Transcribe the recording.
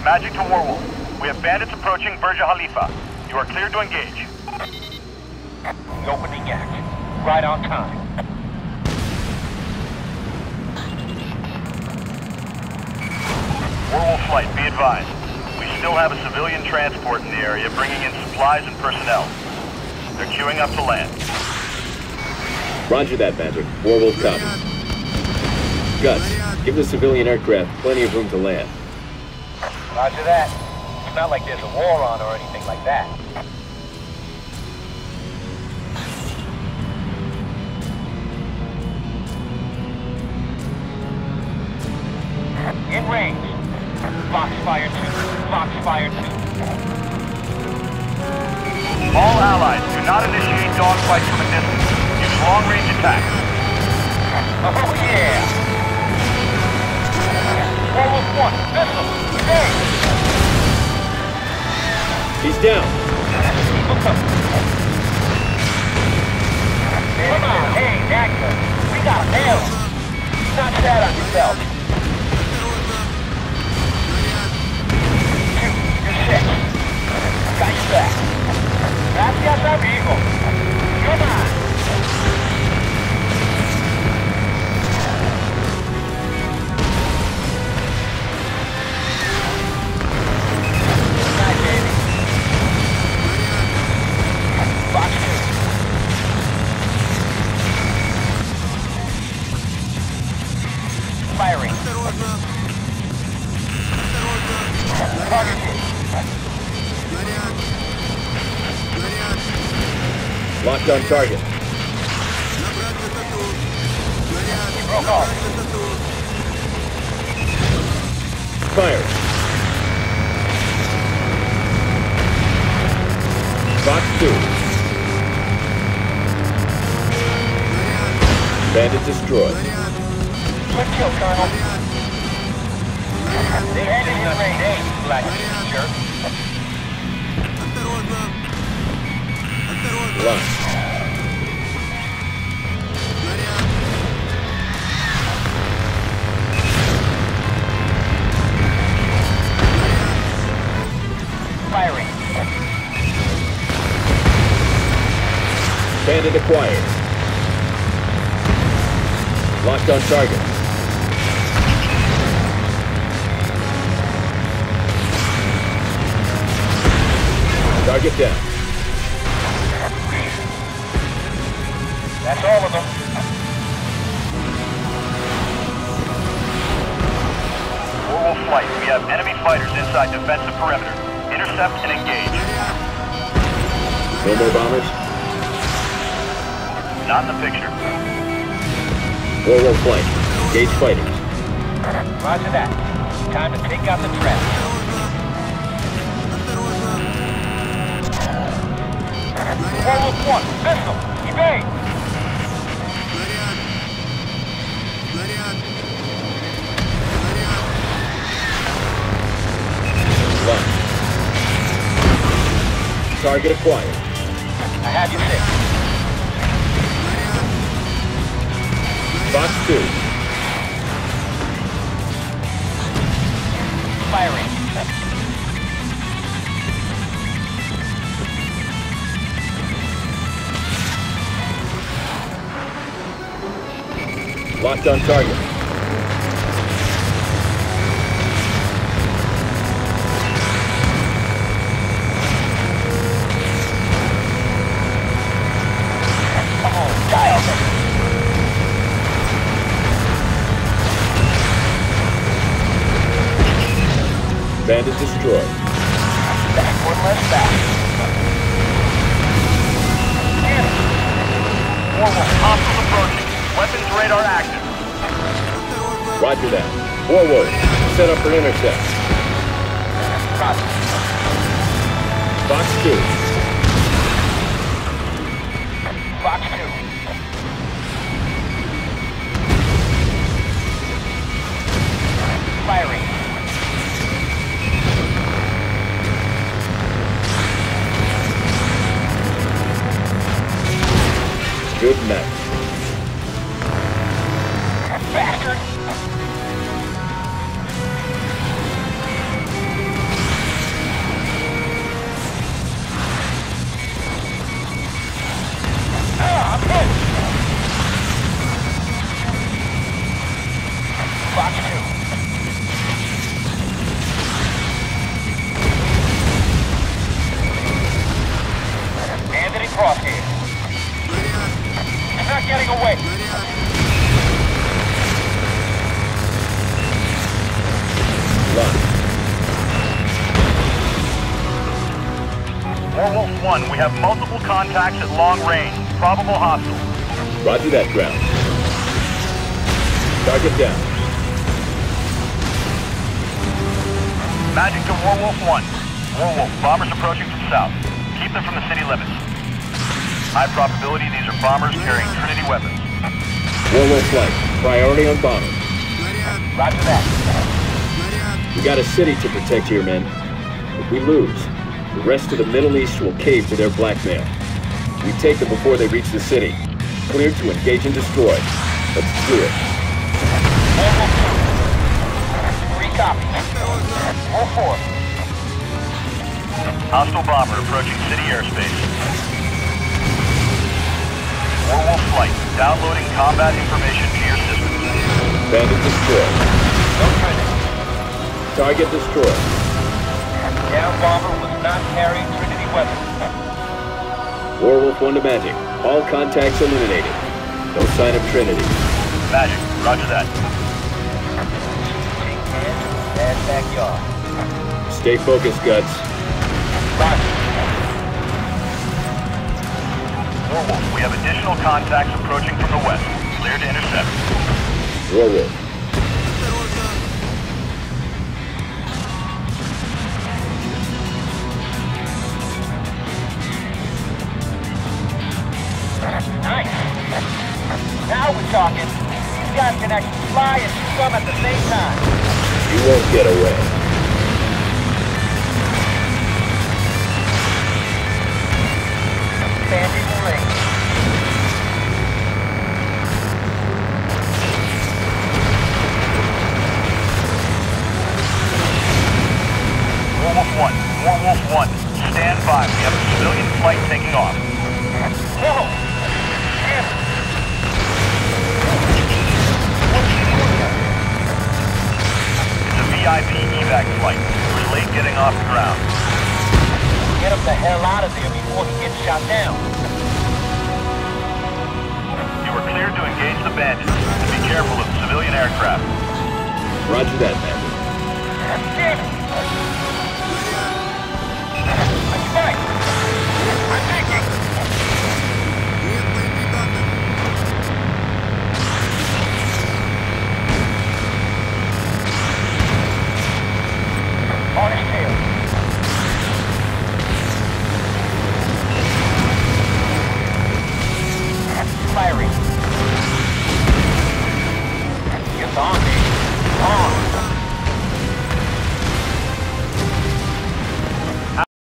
Magic to Warwolf. We have bandits approaching Burj Khalifa. You are cleared to engage. The opening act. Right on time. Warwolf flight, be advised. We still have a civilian transport in the area bringing in supplies and personnel. They're queuing up to land. Roger that, Magic. Warwolf copies. Guts, give the civilian aircraft plenty of room to land. Roger that. It's not like there's a war on or anything like that. In range. Foxfire 2. Foxfire 2. All allies, do not initiate dogfights from a distance. Use long-range attacks. Oh yeah! Warwolf 1, missile! Engage! He's down. Come on, hey, Dagger. We got a nail. Not sad on yourself. You're sick. Got your back. Gracias, amigo. Come on. Firing. Locked on target. Broke off. Fire. Fox 2. Bandit destroyed. Good kill, Colonel. They headed in range 8, black jerk. Locked. Firing. Bandit acquired. Locked on target. Target down. That's all of them. Warwolf flight, we have enemy fighters inside defensive perimeter. Intercept and engage. No more bombers? Not in the picture. Warwolf flight. Engage fighters. Roger that. Time to take out the trap. Warwolf 1, missile! Evade! Locked. Target acquired. I have you 6. Fox 2. Firing. Locked on target. Oh, dial them. Bandit destroyed. Back one less back. Warwolf, hostiles approaching. Weapons radar active. Roger that. Warwolf, set up for intercept. Roger. Fox 2. Fox 2. Firing. Good match. Bastard! 1, we have multiple contacts at long range. Probable hostile. Roger that, ground. Target down. Magic to Warwolf 1. Warwolf, bombers approaching from south. Keep them from the city limits. High probability these are bombers carrying Trinity weapons. Warwolf flight. Priority on bombers. Roger that. We got a city to protect here, men. If we lose, the rest of the Middle East will cave to their blackmail. We take them before they reach the city. Cleared to engage and destroy. Let's do it. Copy. All four. Hostile bomber approaching city airspace. Warwolf flight. Downloading combat information to your system. Bandit destroyed. No Trinity. Target destroyed. Down bomber was not carrying Trinity weapons. Warwolf 1 to Magic. All contacts eliminated. No sign of Trinity. Magic, roger that. Bad backyard. Stay focused, Guts. Roger. Warwolf, we have additional contacts approaching from the west. Clear to intercept. Warwolf. Nice. Now we're talking. These guys can actually fly and swim at the same time. You won't get away. Standing ring. Warwolf 1, Warwolf 1, stand by. We have a civilian flight taking off. Whoa! Damn it. It's a VIP evac flight. We're late getting off the ground. Get him the hell out of there before he gets shot down. You are cleared to engage the bandits. And be careful of civilian aircraft. Roger that, man.